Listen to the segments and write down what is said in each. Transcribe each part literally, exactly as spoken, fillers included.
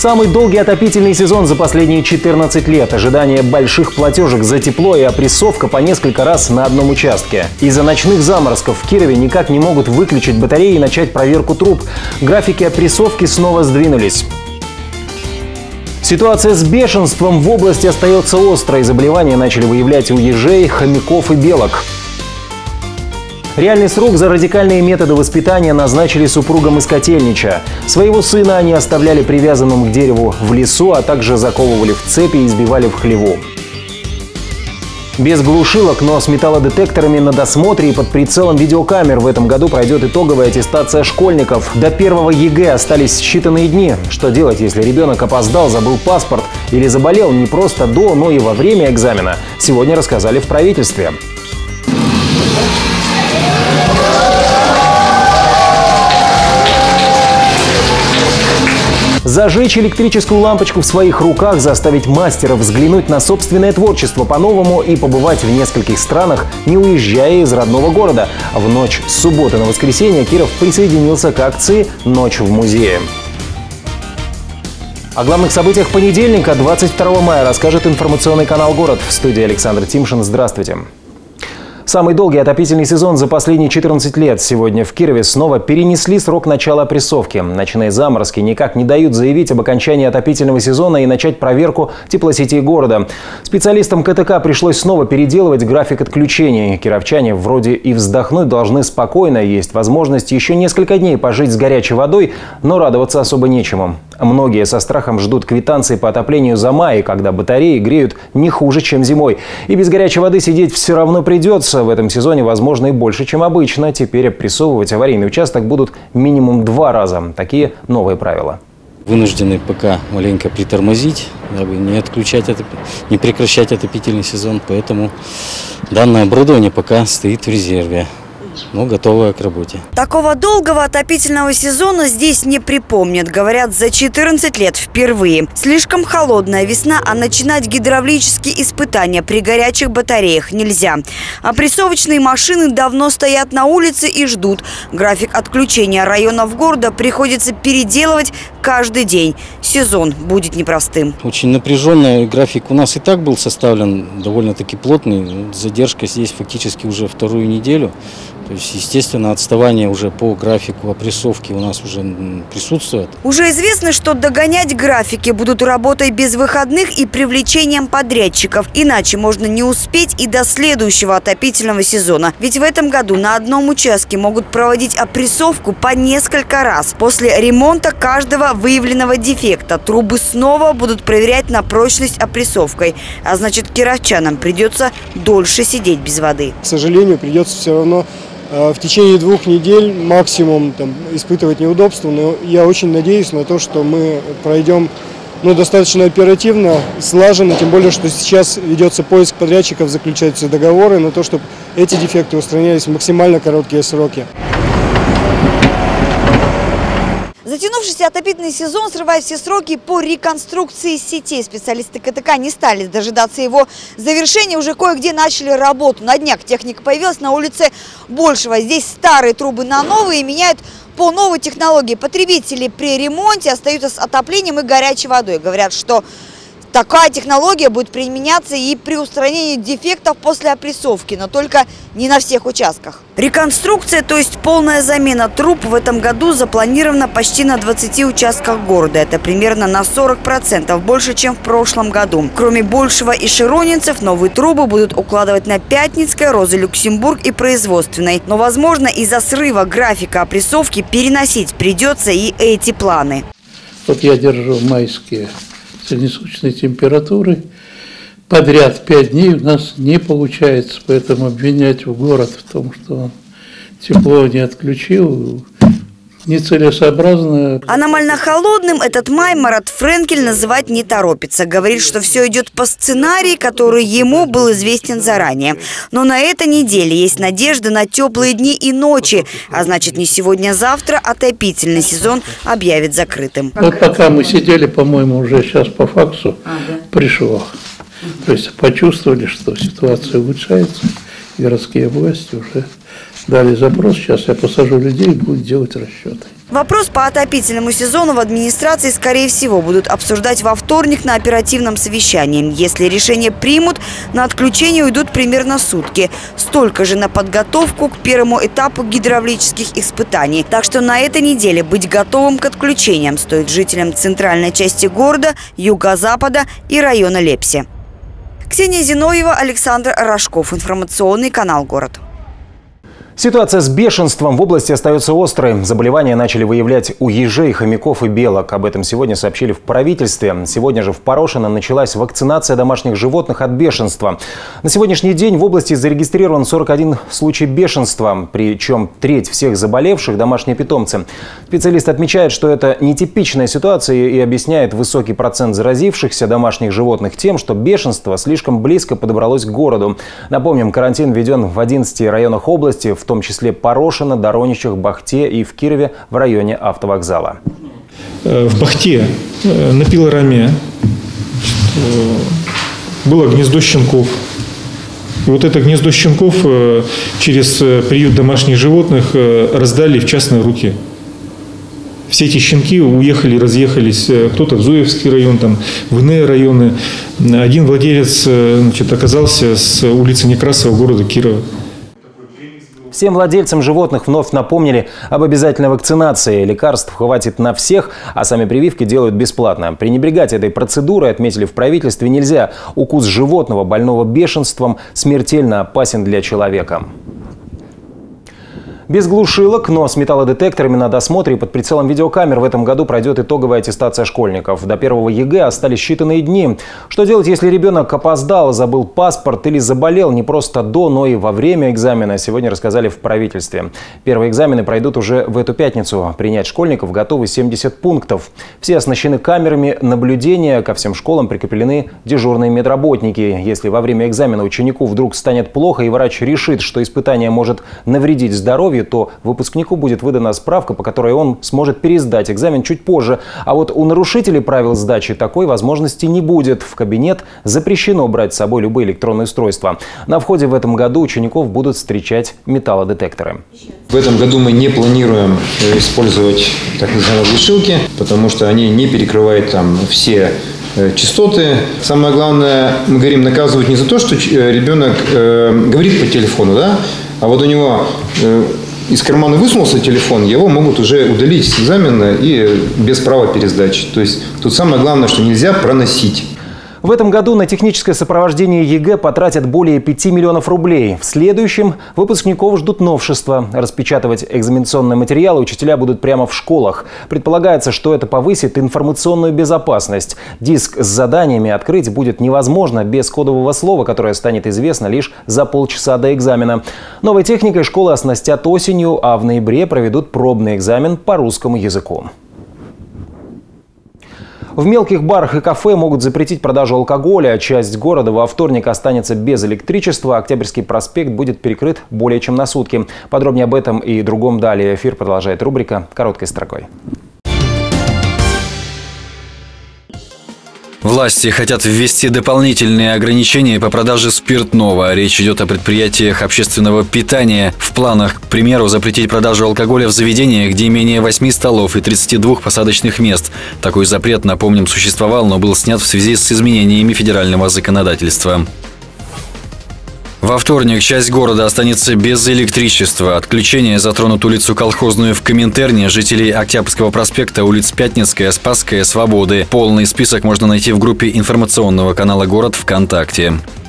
Самый долгий отопительный сезон за последние четырнадцать лет. Ожидание больших платежек за тепло и опрессовка по несколько раз на одном участке. Из-за ночных заморозков в Кирове никак не могут выключить батареи и начать проверку труб. Графики опрессовки снова сдвинулись. Ситуация с бешенством в области остается острой. Заболевания начали выявлять у ежей, хомяков и белок. Реальный срок за радикальные методы воспитания назначили супругам из Котельнича. Своего сына они оставляли привязанным к дереву в лесу, а также заковывали в цепи и избивали в хлеву. Без глушилок, но с металлодетекторами на досмотре и под прицелом видеокамер в этом году пройдет итоговая аттестация школьников. До первого ЕГЭ остались считанные дни. Что делать, если ребенок опоздал, забыл паспорт или заболел не просто до, но и во время экзамена? Сегодня рассказали в правительстве. Зажечь электрическую лампочку в своих руках, заставить мастера взглянуть на собственное творчество по-новому и побывать в нескольких странах, не уезжая из родного города. В ночь с субботы на воскресенье Киров присоединился к акции «Ночь в музее». О главных событиях понедельника, двадцать второго мая, расскажет информационный канал «Город». В студии Александр Тимшин. Здравствуйте. Самый долгий отопительный сезон за последние четырнадцать лет. Сегодня в Кирове снова перенесли срок начала опрессовки. Ночные заморозки никак не дают заявить об окончании отопительного сезона и начать проверку теплосетей города. Специалистам КТК пришлось снова переделывать график отключения. Кировчане вроде и вздохнуть должны спокойно. Есть возможность еще несколько дней пожить с горячей водой, но радоваться особо нечему. Многие со страхом ждут квитанции по отоплению за май, когда батареи греют не хуже, чем зимой. И без горячей воды сидеть все равно придется. В этом сезоне, возможно, и больше, чем обычно. Теперь опрессовывать аварийный участок будут минимум два раза. Такие новые правила. Вынуждены пока маленько притормозить, дабы не отключать, не прекращать отопительный сезон. Поэтому данное оборудование пока стоит в резерве, но готовая к работе. Такого долгого отопительного сезона здесь не припомнят. Говорят, за четырнадцать лет впервые. Слишком холодная весна, а начинать гидравлические испытания при горячих батареях нельзя. Опрессовочные машины давно стоят на улице и ждут. График отключения районов города приходится переделывать каждый день. Сезон будет непростым. Очень напряженный график у нас и так был составлен, довольно-таки плотный. Задержка здесь фактически уже вторую неделю. То есть, естественно, отставание уже по графику опрессовки у нас уже присутствует. Уже известно, что догонять графики будут работой без выходных и привлечением подрядчиков. Иначе можно не успеть и до следующего отопительного сезона. Ведь в этом году на одном участке могут проводить опрессовку по несколько раз. После ремонта каждого выявленного дефекта трубы снова будут проверять на прочность опрессовкой. А значит, кировчанам придется дольше сидеть без воды. К сожалению, придется все равно в течение двух недель максимум там, испытывать неудобства, но я очень надеюсь на то, что мы пройдем ну, достаточно оперативно, слаженно, тем более, что сейчас ведется поиск подрядчиков, заключаются договоры на то, чтобы эти дефекты устранялись в максимально короткие сроки. Затянувшийся отопительный сезон срывает все сроки по реконструкции сетей. Специалисты КТК не стали дожидаться его завершения. Уже кое-где начали работу. На днях техника появилась на улице Большего. Здесь старые трубы на новые меняют по новой технологии. Потребители при ремонте остаются с отоплением и горячей водой. Говорят, что такая технология будет применяться и при устранении дефектов после опрессовки, но только не на всех участках. Реконструкция, то есть полная замена труб, в этом году запланирована почти на двадцати участках города. Это примерно на сорок процентов больше, чем в прошлом году. Кроме Большего и Широнинцев, новые трубы будут укладывать на Пятницкой, Роза Люксембург и Производственной. Но, возможно, из-за срыва графика опрессовки переносить придется и эти планы. Вот я держу майские среднесуточной температуры. Подряд пять дней у нас не получается, поэтому обвинять в город в том, что он тепло не отключил, нецелесообразно. Аномально холодным этот май Марат Френкель называть не торопится. Говорит, что все идет по сценарию, который ему был известен заранее. Но на этой неделе есть надежда на теплые дни и ночи. А значит, не сегодня-завтра отопительный сезон объявит закрытым. Вот пока мы сидели, по-моему, уже сейчас по факсу пришло. То есть почувствовали, что ситуация улучшается. Городские власти уже дали запрос, сейчас я посажу людей и буду делать расчеты. Вопрос по отопительному сезону в администрации, скорее всего, будут обсуждать во вторник на оперативном совещании. Если решение примут, на отключение уйдут примерно сутки. Столько же на подготовку к первому этапу гидравлических испытаний. Так что на этой неделе быть готовым к отключениям стоит жителям центральной части города, юго-запада и района Лепси. Ксения Зиновьева, Александр Рожков. Информационный канал «Город». Ситуация с бешенством в области остается острой. Заболевания начали выявлять у ежей, хомяков и белок. Об этом сегодня сообщили в правительстве. Сегодня же в Порошино началась вакцинация домашних животных от бешенства. На сегодняшний день в области зарегистрирован сорок один случай бешенства, причем треть всех заболевших – домашние питомцы. Специалист отмечает, что это нетипичная ситуация и объясняет высокий процент заразившихся домашних животных тем, что бешенство слишком близко подобралось к городу. Напомним, карантин введен в одиннадцати районах области, в том числе Порошино, Дороничах, Бахте и в Кирове в районе автовокзала. В Бахте на пилораме было гнездо щенков. И вот это гнездо щенков через приют домашних животных раздали в частные руки. Все эти щенки уехали, разъехались, кто-то в Зуевский район, там, в иные районы. Один владелец, значит, оказался с улицы Некрасова города Кирова. Всем владельцам животных вновь напомнили об обязательной вакцинации. Лекарств хватит на всех, а сами прививки делают бесплатно. Пренебрегать этой процедурой, отметили в правительстве, нельзя. Укус животного, больного бешенством, смертельно опасен для человека. Без глушилок, но с металлодетекторами на досмотре и под прицелом видеокамер в этом году пройдет итоговая аттестация школьников. До первого ЕГЭ остались считанные дни. Что делать, если ребенок опоздал, забыл паспорт или заболел не просто до, но и во время экзамена, сегодня рассказали в правительстве. Первые экзамены пройдут уже в эту пятницу. Принять школьников готовы семьдесят пунктов. Все оснащены камерами наблюдения. Ко всем школам прикреплены дежурные медработники. Если во время экзамена ученику вдруг станет плохо и врач решит, что испытание может навредить здоровью, то выпускнику будет выдана справка, по которой он сможет пересдать экзамен чуть позже. А вот у нарушителей правил сдачи такой возможности не будет. В кабинет запрещено брать с собой любые электронные устройства. На входе в этом году учеников будут встречать металлодетекторы. В этом году мы не планируем использовать так называемые глушилки, потому что они не перекрывают там все частоты. Самое главное, мы говорим, наказывать не за то, что ребенок э, говорит по телефону, да, а вот у него э, из кармана высунулся телефон, его могут уже удалить с экзамена и без права пересдачи. То есть тут самое главное, что нельзя проносить. В этом году на техническое сопровождение ЕГЭ потратят более пяти миллионов рублей. В следующем выпускников ждут новшества. Распечатывать экзаменационные материалы учителя будут прямо в школах. Предполагается, что это повысит информационную безопасность. Диск с заданиями открыть будет невозможно без кодового слова, которое станет известно лишь за полчаса до экзамена. Новой техникой школы оснастят осенью, а в ноябре проведут пробный экзамен по русскому языку. В мелких барах и кафе могут запретить продажу алкоголя. Часть города во вторник останется без электричества. Октябрьский проспект будет перекрыт более чем на сутки. Подробнее об этом и другом далее. Эфир продолжает рубрика «Короткой строкой». Власти хотят ввести дополнительные ограничения по продаже спиртного. Речь идет о предприятиях общественного питания. В планах, к примеру, запретить продажу алкоголя в заведениях, где менее восьми столов и тридцати двух посадочных мест. Такой запрет, напомним, существовал, но был снят в связи с изменениями федерального законодательства. Во вторник часть города останется без электричества. Отключение затронут улицу Колхозную в Коминтерне, жителей Октябрьского проспекта, улиц Пятницкая, Спасская, Свободы. Полный список можно найти в группе информационного канала «Город» ВКонтакте.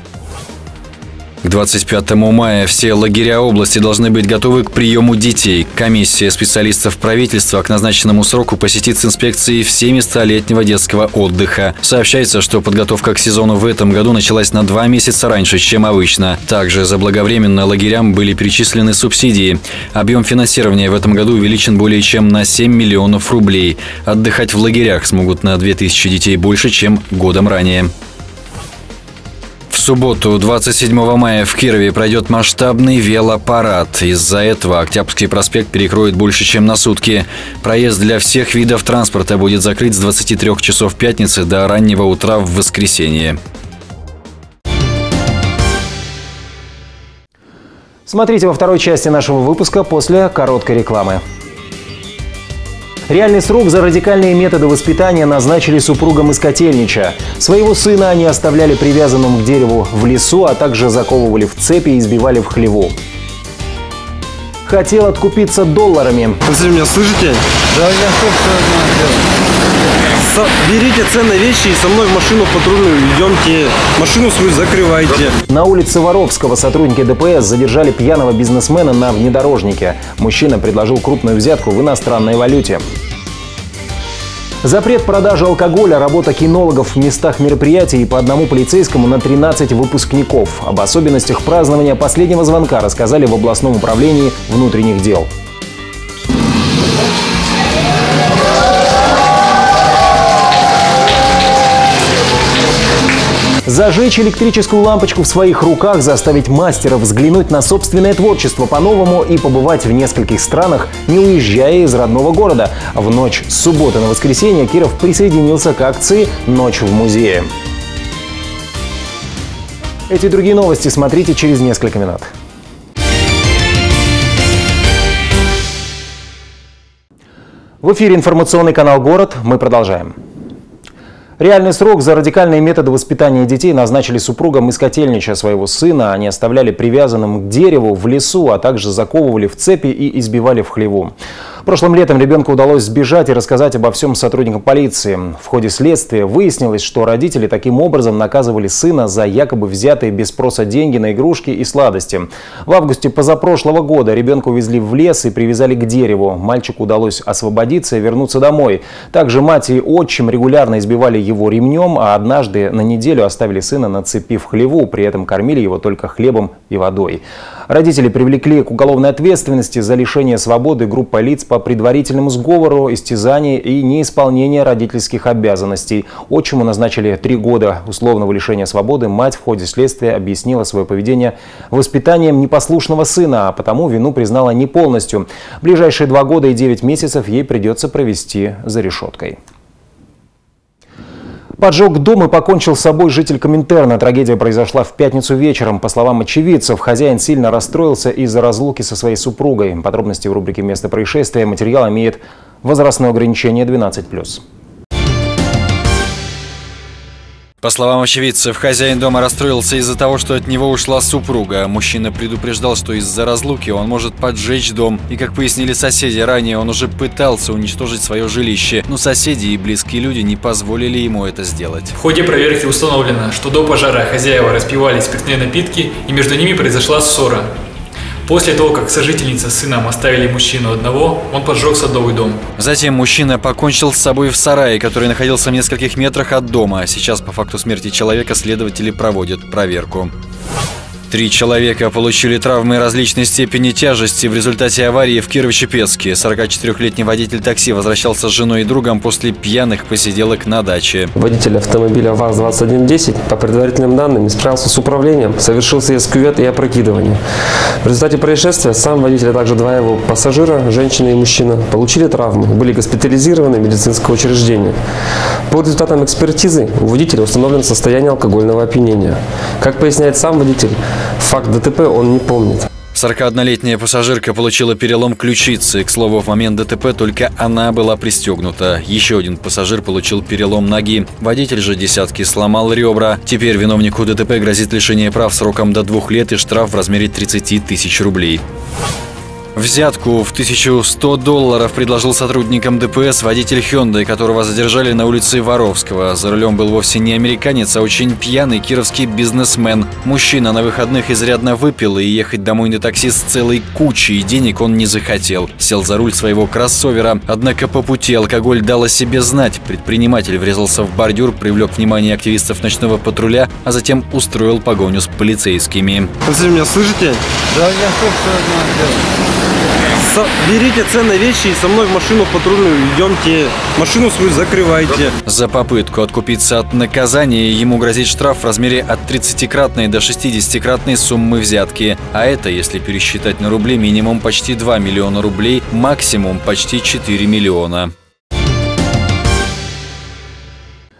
К двадцать пятому мая все лагеря области должны быть готовы к приему детей. Комиссия специалистов правительства к назначенному сроку посетит с инспекцией все места летнего детского отдыха. Сообщается, что подготовка к сезону в этом году началась на два месяца раньше, чем обычно. Также заблаговременно лагерям были перечислены субсидии. Объем финансирования в этом году увеличен более чем на семь миллионов рублей. Отдыхать в лагерях смогут на две тысячи детей больше, чем годом ранее. В субботу, двадцать седьмого мая, в Кирове пройдет масштабный велопарад. Из-за этого Октябрьский проспект перекроет больше, чем на сутки. Проезд для всех видов транспорта будет закрыт с двадцати трёх часов пятницы до раннего утра в воскресенье. Смотрите во второй части нашего выпуска после короткой рекламы. Реальный срок за радикальные методы воспитания назначили супругам из Котельнича. Своего сына они оставляли привязанным к дереву в лесу, а также заковывали в цепи и избивали в хлеву. Хотел откупиться долларами. Вы меня слышите? Да, я слышу. Берите ценные вещи и со мной в машину патрульную идемте. Машину свою закрывайте. На улице Воровского сотрудники ДПС задержали пьяного бизнесмена на внедорожнике. Мужчина предложил крупную взятку в иностранной валюте. Запрет продажи алкоголя, работа кинологов в местах мероприятий и по одному полицейскому на тринадцать выпускников. Об особенностях празднования последнего звонка рассказали в областном управлении внутренних дел. Зажечь электрическую лампочку в своих руках, заставить мастера взглянуть на собственное творчество по-новому и побывать в нескольких странах, не уезжая из родного города. В ночь с субботы на воскресенье Киров присоединился к акции «Ночь в музее». Эти и другие новости смотрите через несколько минут. В эфире информационный канал «Город». Мы продолжаем. Реальный срок за радикальные методы воспитания детей назначили супругам из Котельнича. Своего сына они оставляли привязанным к дереву в лесу, а также заковывали в цепи и избивали в хлеву. Прошлым летом ребенку удалось сбежать и рассказать обо всем сотрудникам полиции. В ходе следствия выяснилось, что родители таким образом наказывали сына за якобы взятые без спроса деньги на игрушки и сладости. В августе позапрошлого года ребенка увезли в лес и привязали к дереву. Мальчику удалось освободиться и вернуться домой. Также мать и отчим регулярно избивали его ремнем, а однажды на неделю оставили сына на цепи в хлеву, при этом кормили его только хлебом и водой. Родители привлекли к уголовной ответственности за лишение свободы группы лиц по предварительному сговору, истязание и неисполнение родительских обязанностей. Отчиму назначили три года условного лишения свободы. Мать в ходе следствия объяснила свое поведение воспитанием непослушного сына, а потому вину признала не полностью. Ближайшие два года и девять месяцев ей придется провести за решеткой. Поджег дом и покончил с собой житель Коминтерна. Трагедия произошла в пятницу вечером. По словам очевидцев, хозяин сильно расстроился из-за разлуки со своей супругой. Подробности в рубрике «Место происшествия». Материал имеет возрастное ограничение двенадцать плюс. По словам очевидцев, хозяин дома расстроился из-за того, что от него ушла супруга. Мужчина предупреждал, что из-за разлуки он может поджечь дом. И, как пояснили соседи, ранее он уже пытался уничтожить свое жилище, но соседи и близкие люди не позволили ему это сделать. В ходе проверки установлено, что до пожара хозяева распивали спиртные напитки и между ними произошла ссора. После того, как сожительница с сыном оставили мужчину одного, он поджег садовый дом. Затем мужчина покончил с собой в сарае, который находился в нескольких метрах от дома. Сейчас по факту смерти человека следователи проводят проверку. Три человека получили травмы различной степени тяжести в результате аварии в Кирово-Чепецке. сорокачетырёхлетний водитель такси возвращался с женой и другом после пьяных посиделок на даче. Водитель автомобиля ВАЗ двадцать один десять по предварительным данным справился с управлением, совершил съезд в кювет и опрокидывание. В результате происшествия сам водитель, а также два его пассажира, женщина и мужчина, получили травмы, были госпитализированы в медицинское учреждение. По результатам экспертизы у водителя установлено состояние алкогольного опьянения. Как поясняет сам водитель, факт ДТП он не помнит. сорокаоднолетняя пассажирка получила перелом ключицы. К слову, в момент ДТП только она была пристегнута. Еще один пассажир получил перелом ноги. Водитель же десятки сломал ребра. Теперь виновнику ДТП грозит лишение прав сроком до двух лет и штраф в размере тридцати тысяч рублей. Взятку в тысячу сто долларов предложил сотрудникам ДПС водитель Hyundai, которого задержали на улице Воровского. За рулем был вовсе не американец, а очень пьяный кировский бизнесмен. Мужчина на выходных изрядно выпил, и ехать домой на такси с целой кучей денег он не захотел. Сел за руль своего кроссовера. Однако по пути алкоголь дал о себе знать. Предприниматель врезался в бордюр, привлек внимание активистов ночного патруля, а затем устроил погоню с полицейскими. Вы меня слышите? Да, я слышу. Берите ценные вещи и со мной в машину патрульную идемте. Машину свою закрывайте. За попытку откупиться от наказания ему грозит штраф в размере от тридцатикратной до шестидесятикратной суммы взятки. А это, если пересчитать на рубли, минимум почти два миллиона рублей, максимум почти четыре миллиона.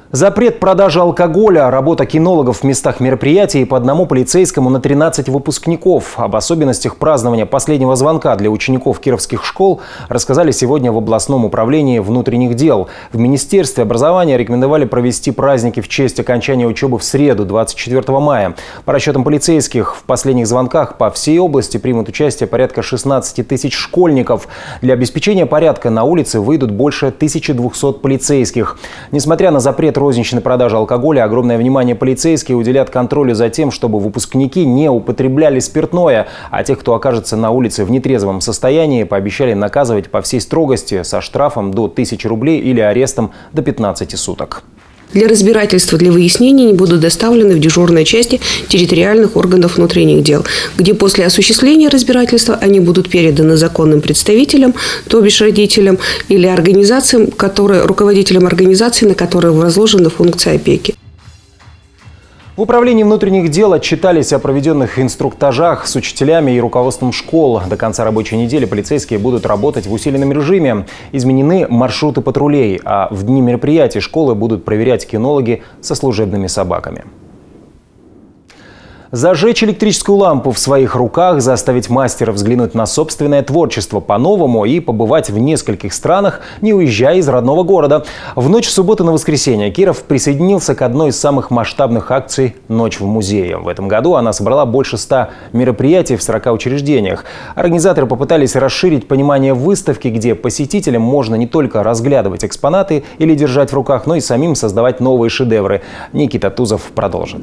Запрет продажи алкоголя, работа кинологов в местах мероприятий и по одному полицейскому на тринадцать выпускников. Об особенностях празднования последнего звонка для учеников кировских школ рассказали сегодня в областном управлении внутренних дел. В Министерстве образования рекомендовали провести праздники в честь окончания учебы в среду, двадцать четвёртого мая. По расчетам полицейских, в последних звонках по всей области примут участие порядка шестнадцати тысяч школьников. Для обеспечения порядка на улице выйдут больше тысячи двухсот полицейских. Несмотря на запрет розничной продажи алкоголя, огромное внимание полицейские уделят контролю за тем, чтобы выпускники не употребляли спиртное, а тех, кто окажется на улице в нетрезвом состоянии, пообещали наказывать по всей строгости со штрафом до тысячи рублей или арестом до пятнадцати суток. Для разбирательства, для выяснения они будут доставлены в дежурные части территориальных органов внутренних дел, где после осуществления разбирательства они будут переданы законным представителям, то бишь родителям или организациям, которые, руководителям организаций, на которые возложены функции опеки. В управлении внутренних дел отчитались о проведенных инструктажах с учителями и руководством школ. До конца рабочей недели полицейские будут работать в усиленном режиме. Изменены маршруты патрулей, а в дни мероприятий школы будут проверять кинологи со служебными собаками. Зажечь электрическую лампу в своих руках, заставить мастера взглянуть на собственное творчество по-новому и побывать в нескольких странах, не уезжая из родного города. В ночь с субботы на воскресенье Киров присоединился к одной из самых масштабных акций «Ночь в музее». В этом году она собрала больше ста мероприятий в сорока учреждениях. Организаторы попытались расширить понимание выставки, где посетителям можно не только разглядывать экспонаты или держать в руках, но и самим создавать новые шедевры. Никита Тузов продолжит.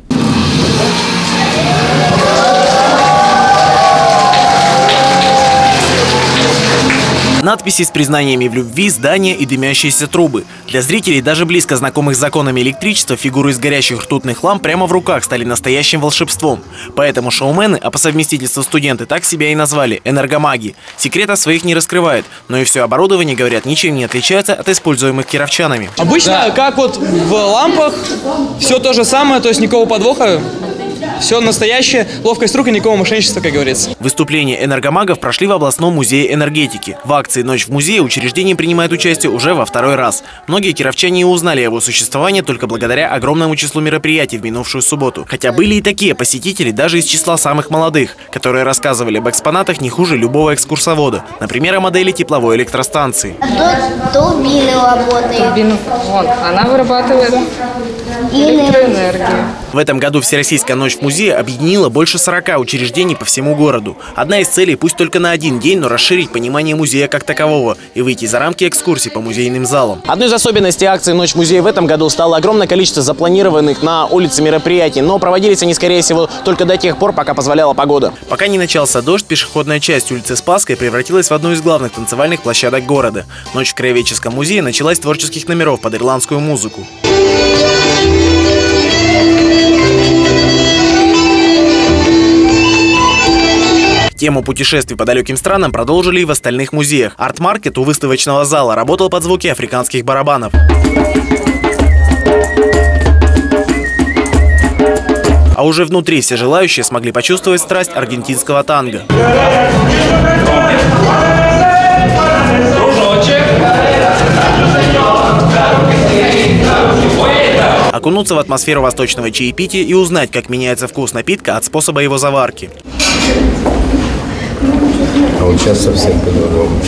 Надписи с признаниями в любви, здания и дымящиеся трубы. Для зрителей, даже близко знакомых с законами электричества, фигуры из горящих ртутных ламп прямо в руках стали настоящим волшебством. Поэтому шоумены, а по совместительству студенты, так себя и назвали – энергомаги. Секрета своих не раскрывают, но и все оборудование, говорят, ничем не отличается от используемых кировчанами. Обычно, да, как вот в лампах, все то же самое, то есть никакого подвоха. Все настоящее, ловкость рук и никакого мошенничества, как говорится. Выступления энергомагов прошли в областном музее энергетики. В акции «Ночь в музее» учреждение принимает участие уже во второй раз. Многие кировчане узнали о его существовании только благодаря огромному числу мероприятий в минувшую субботу. Хотя были и такие посетители, даже из числа самых молодых, которые рассказывали об экспонатах не хуже любого экскурсовода. Например, о модели тепловой электростанции. Турбины работают. Турбину, вон, она вырабатывает электроэнергию. В этом году Всероссийская ночь в музее объединила больше сорока учреждений по всему городу. Одна из целей, пусть только на один день, но расширить понимание музея как такового и выйти за рамки экскурсий по музейным залам. Одной из особенностей акции «Ночь в музее» в этом году стало огромное количество запланированных на улице мероприятий, но проводились они, скорее всего, только до тех пор, пока позволяла погода. Пока не начался дождь, пешеходная часть улицы Спасской превратилась в одну из главных танцевальных площадок города. Ночь в Краеведческом музее началась с творческих номеров под ирландскую музыку. Тему путешествий по далеким странам продолжили и в остальных музеях. Арт-маркет у выставочного зала работал под звуки африканских барабанов. А уже внутри все желающие смогли почувствовать страсть аргентинского танго. Окунуться в атмосферу восточного чаепития и узнать, как меняется вкус напитка от способа его заварки. А вот сейчас совсем по-другому.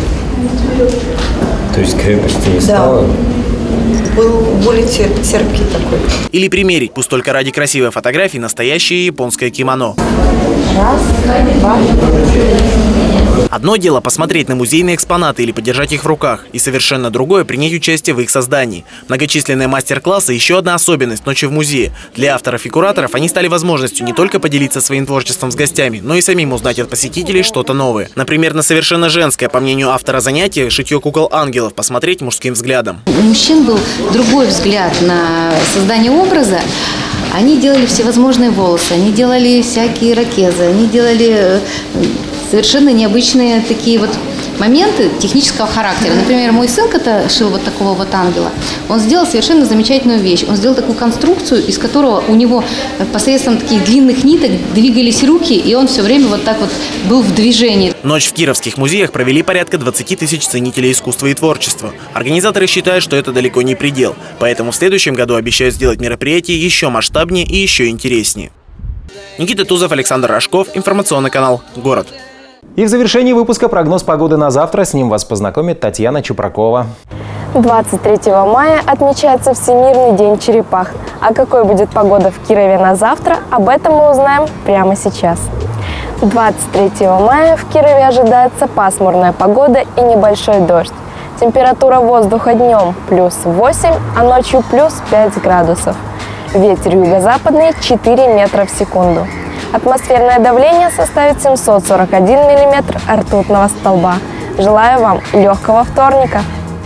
То есть крепости не стало? Был более терпкий такой. Или примерить, пусть только ради красивой фотографии, настоящее японское кимоно. Раз, два. Одно дело посмотреть на музейные экспонаты или подержать их в руках, и совершенно другое – принять участие в их создании. Многочисленные мастер-классы – еще одна особенность «Ночи в музее». Для авторов и кураторов они стали возможностью не только поделиться своим творчеством с гостями, но и самим узнать от посетителей что-то новое. Например, на совершенно женское, по мнению автора занятия, шитье кукол-ангелов посмотреть мужским взглядом. У мужчин был другой взгляд на создание образа. Они делали всевозможные волосы, они делали всякие ирокезы, они делали совершенно необычные такие вот моменты технического характера. Например, мой сын, когда шил вот такого вот ангела, он сделал совершенно замечательную вещь. Он сделал такую конструкцию, из которого у него посредством таких длинных ниток двигались руки, и он все время вот так вот был в движении. Ночь в кировских музеях провели порядка двадцати тысяч ценителей искусства и творчества. Организаторы считают, что это далеко не предел, поэтому в следующем году обещают сделать мероприятие еще масштабнее и еще интереснее. Никита Тузов, Александр Рожков, информационный канал «Город». И в завершении выпуска прогноз погоды на завтра. С ним вас познакомит Татьяна Чупракова. двадцать третьего мая отмечается Всемирный день черепах. А какой будет погода в Кирове на завтра, об этом мы узнаем прямо сейчас. двадцать третьего мая в Кирове ожидается пасмурная погода и небольшой дождь. Температура воздуха днем плюс восемь, а ночью плюс пять градусов. Ветер юго-западный четыре метра в секунду. Атмосферное давление составит семьсот сорок один миллиметр ртутного столба. Желаю вам легкого вторника.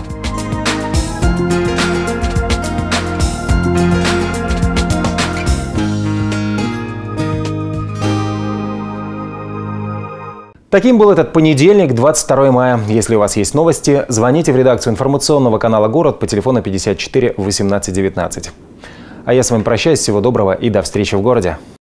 Таким был этот понедельник, двадцать второго мая. Если у вас есть новости, звоните в редакцию информационного канала «Город» по телефону пятьдесят четыре восемнадцать девятнадцать. А я с вами прощаюсь. Всего доброго и до встречи в городе.